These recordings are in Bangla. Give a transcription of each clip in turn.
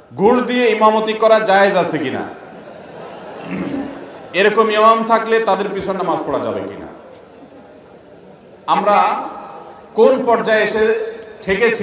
ঘুষ দিয়ে ইমামতি করা জায়েজ আছে কিনা, এরকম ইমাম থাকলে তাদের পিছনে নামাজ পড়া যাবে কিনা। আমরা কোন পর্যায়ে এসে ঠেকেছি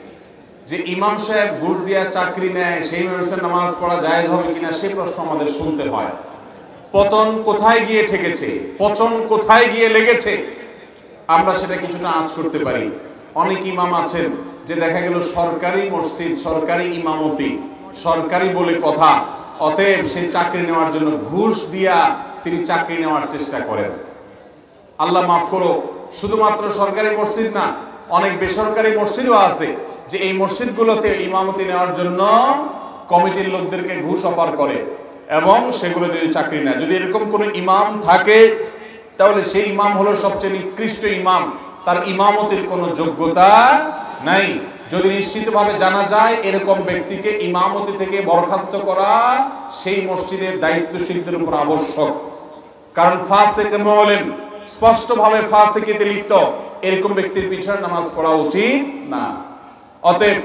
যে ইমাম সাহেব ঘুষ দিয়ে চাকরি নেয়, সেই মানুষের নামাজ পড়া জায়েজ হবে কিনা সেই প্রশ্ন আমাদের শুনতে হয়। পতন কোথায় গিয়ে ঠেকেছে, পচন কোথায় গিয়ে লেগেছে, আমরা সেটা কিছুটা আঁচ করতে পারি। অনেক ইমাম আছেন যে দেখা গেল সরকারি মসজিদ, সরকারি ইমামতি, সরকারি বলে কথা, অতএব সেই চাকরি নেওয়ার জন্য ঘুষ দিয়া তিনি চাকরি নেওয়ার চেষ্টা করেন। আল্লাহ মাফ করো, শুধুমাত্র সরকারি মসজিদ না, অনেক বেসরকারি মসজিদও আছে যে এই মসজিদগুলোতে ইমামতি নেওয়ার জন্য কমিটির লোকদেরকে ঘুষ অফার করে এবং সেগুলো দিয়ে চাকরি নেয়। যদি এরকম কোনো ইমাম থাকে তাহলে সেই ইমাম হলো সবচেয়ে নিকৃষ্ট ইমাম, তার ইমামতির কোনো যোগ্যতা নাই। যদি নিশ্চিতভাবে জানা যায় এরকম ব্যক্তিকে ইমামতি থেকে বরখাস্ত করা সেই মসজিদের দায়িত্বশীলদের উপর আবশ্যক। কারণ ফাসিক মুআলিন, স্পষ্টভাবে ফাসিকিতে লিপ্ত, এরকম ব্যক্তির পিছনে নামাজ পড়া উচিত না। অতএব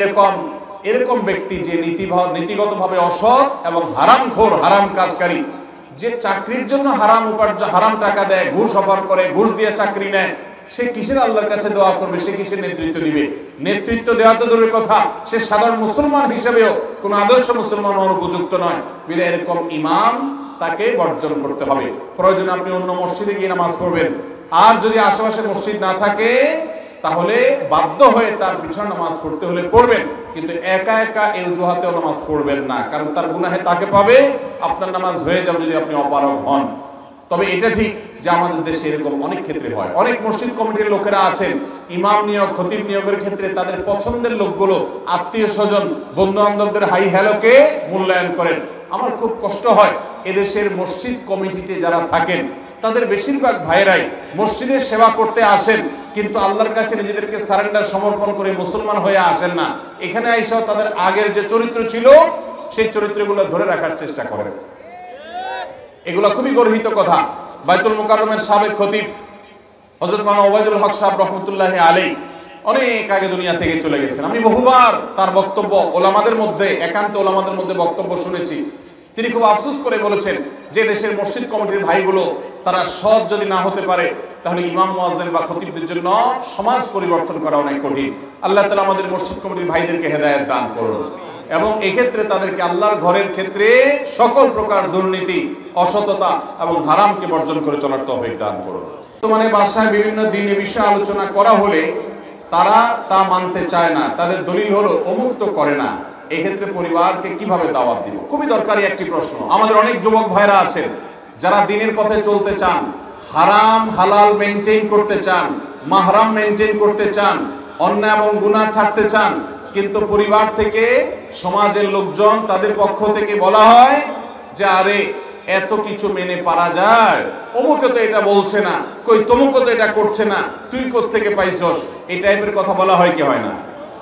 এরকম ব্যক্তি যে নীতিগতভাবে অসৎ এবং হারামখোর, হারাম কাজকারী, যে চাকরির জন্য হারাম টাকা দেয়, ঘুষ অফার করে, ঘুষ দিয়ে চাকরি নেয়, সে কিসের আল্লাহর কাছে দোয়া করবে, সে কিসের নেতৃত্ব দিবে? নেতৃত্ব দেওয়া তো দূরের কথা, সে সাধারণ মুসলমান হিসেবেও কোন আদর্শ মুসলমান হওয়ার উপযুক্ত নয়। বিধায় এরকম ইমাম তাকে বর্জন করতে হবে। প্রয়োজনে আপনি অন্য মসজিদে গিয়ে নামাজ পড়বেন, আর যদি আশেপাশে মসজিদ না থাকে তাহলে বাধ্য হয়ে তার পিছনে নামাজ পড়তে হলে পড়বেন, কিন্তু একা একা এই অজুহাতেও নামাজ পড়বেন না, কারণ তার গুনাহে তাকে পাবে, আপনার নামাজ হয়ে যাবে যদি আপনি অপারগ হন। তবে এটা ঠিক যে আমাদের দেশে এরকম অনেক ক্ষেত্রে হয়। অনেক মসজিদ কমিটির লোকেরা আছেন, ইমাম নিয়োগ, খতিব নিয়োগের ক্ষেত্রে তাদের পছন্দের লোকগুলো, আত্মীয় স্বজন, বন্ধু বান্ধবদের হাই হ্যালোকে মূল্যায়ন করেন। আমার খুব কষ্ট হয়, এদেশের মসজিদ কমিটিতে যারা থাকেন তাদের বেশিরভাগ ভাইরাই মসজিদের সেবা করতে আসেন, কিন্তু আল্লাহর কাছে নিজেদেরকে সারেন্ডার, সমর্পণ করে মুসলমান হয়ে আসেন না। এখানে আইসাও তাদের আগের যে চরিত্র ছিল সেই চরিত্রগুলো ধরে রাখার চেষ্টা করেন। এগুলো খুবই গর্হিত কথা। বাইতুল মুকাররমের সাবেক খতিব হযরত মাওলানা ওবায়দুল হক সাহেব রহমতুল্লাহি আলাইহি অনেক আগে দুনিয়া থেকে চলে গেছেন। আমি বহুবার তার বক্তব্য ওলামাদের মধ্যে, একান্ত ওলামাদের মধ্যে বক্তব্য শুনেছি। তিনি খুব আফসোস করে বলেছেন যে দেশের মসজিদ কমিটির ভাইগুলো তারা সৎ যদি না হতে পারে তাহলে ইমাম মুয়াজ্জিন বা খতিবদের জন্য সমাজ পরিবর্তন করা অনেক কঠিন। আল্লাহ তাআলা আমাদের মসজিদ কমিটির ভাইদেরকে হেদায়েত দান করুন এবং এক্ষেত্রে তাদেরকে আল্লাহর ঘরের ক্ষেত্রে সকল প্রকার দুর্নীতি, অসততা এবং হারামকে বর্জন করে চলার তৌফিক দান করুন। বর্তমানে বাসায় বিভিন্ন দিনে বিষয়ে আলোচনা করা হলে তারা তা মানতে চায় না, তাদের দলিল হলো অমুক তো করে না। এক্ষেত্রে পরিবারকে কিভাবে দাওয়াত দিব? খুবই দরকারি একটি প্রশ্ন। আমাদের অনেক যুবক ভাইরা আছেন যারা দিনের পথে চলতে চান, হারাম হালাল মেনটেন করতে চান, মাহরাম মেনটেন করতে চান, অন্যায় এবং গুনাহ ছাড়তে চান, কিন্তু পরিবার থেকে, সমাজের লোকজন, তাদের পক্ষ থেকে বলা হয় যে আরে এত কিছু মেনে পারা যায়, অমুকে তো এটা বলছে না, কই তমুকে তো এটা করছে না, তুই কোত্থেকে পাইছস? এই টাইপের কথা বলা হয় কি হয় না?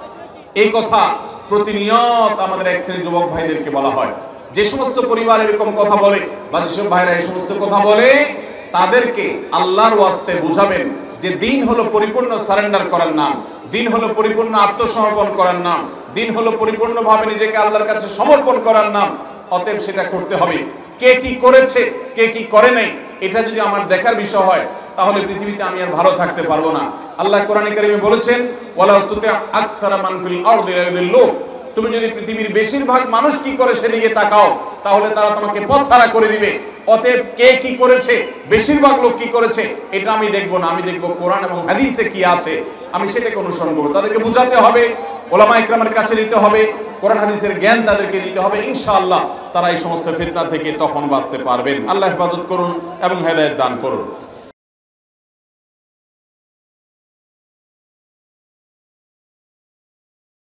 এই কথা প্রতিনিয়ত আমাদের এক শ্রেণীর যুবক ভাইদেরকে বলা হয়। যে সমস্ত পরিবার এরকম কথা বলে বা যেসব ভাইরা এই সমস্ত কথা বলে, তাদেরকে আল্লাহর ওয়াস্তে বুঝাবেন যে দিন হলো পরিপূর্ণ সারেন্ডার করার নাম, দিন হলো পরিপূর্ণ আত্মসমর্পণ করার নাম, দিন হলো পরিপূর্ণভাবে নিজেকে আল্লাহর কাছে সমর্পণ করার নাম। অতএব সেটা করতে হবে। কে কি করেছে, কে কি করে নাই, এটা যদি আমার দেখার বিষয় হয় তাহলে পৃথিবীতে আমি আর ভালো থাকতে পারবো না। আল্লাহ কোরআনে কারিমে বলেছেন, ওয়ালা তুতি আকসারা মান ফিল আরদি ইয়াদিল্লুক, তুমি যদি পৃথিবীর বেশিরভাগ মানুষ কি করে সেদিকে তাকাও তাহলে তারা তোমাকে পথহারা করে দিবে। অতএব কে কি করেছে, বেশিরভাগ লোক কি করেছে, এটা আমি দেখবো না, আমি দেখবো কোরআন এবং হাদিসে কি আছে, আমি সেটাকে অনুসরণ করবো। তাদেরকে বুঝাতে হবে, ওলামা ইকরামের কাছে নিতে হবে, কোরআন হাদিসের জ্ঞান তাদেরকে দিতে হবে। ইনশাআল্লাহ তারা এই সমস্ত ফিতনা থেকে তখন বাঁচতে পারবেন। আল্লাহ হেফাজত করুন এবং হেদায়েত দান করুন।